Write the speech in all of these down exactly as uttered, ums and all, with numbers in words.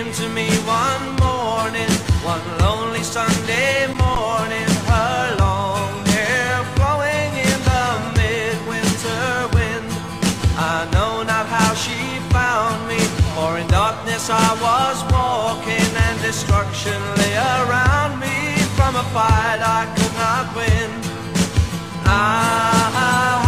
came to me one morning, one lonely Sunday morning, her long hair flowing in the midwinter wind. I know not how she found me, for in darkness I was walking, and destruction lay around me from a fight I could not win. I, I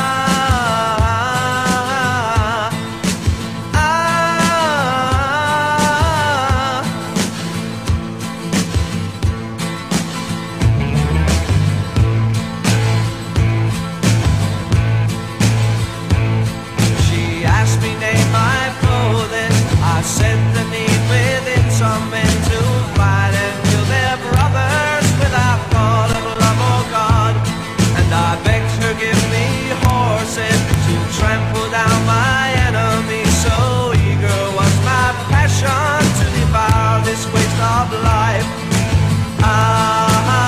said the need within some men to fight and kill their brothers without thought of love or God. And I begged her give me horses to trample down my enemies. So eager was my passion to devour this waste of life. Ah,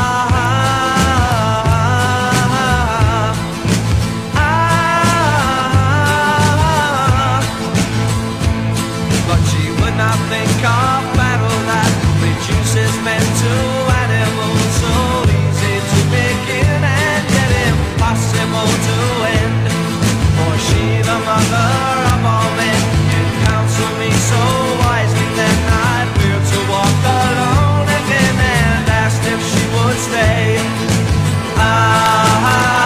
think of battle that reduces men to animals, so easy to begin and yet impossible to end. For she, the mother of all men, can counsel me so wisely that I feared to walk alone again, and asked if she would stay. Ah,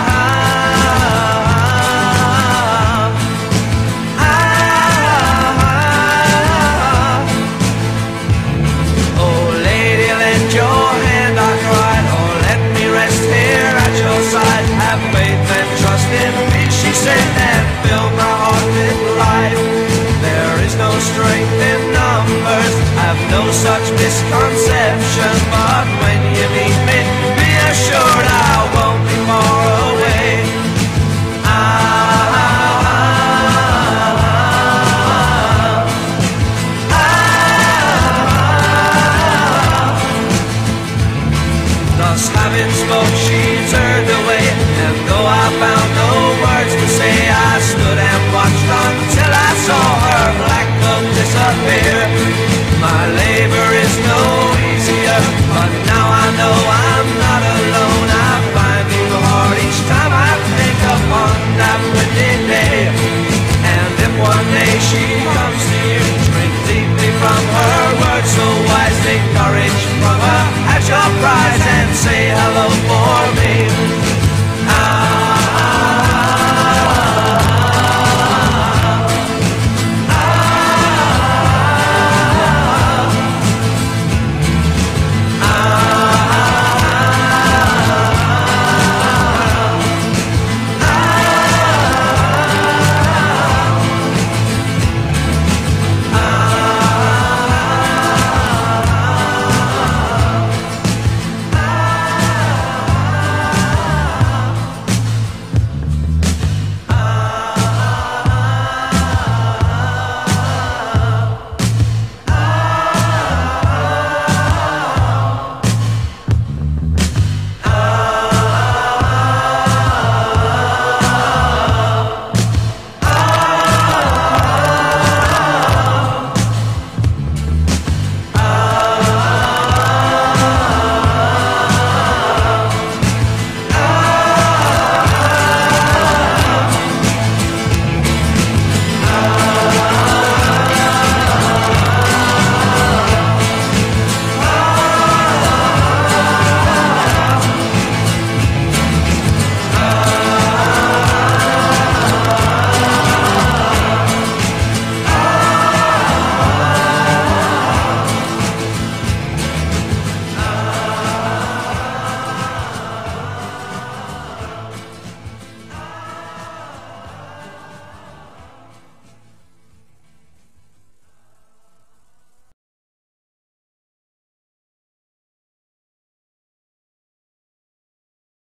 strength in numbers, have no such misconception, but when you meet me, be assured I won't be far away. Ah, ah, ah. Thus having spoke, she turned away, and though I found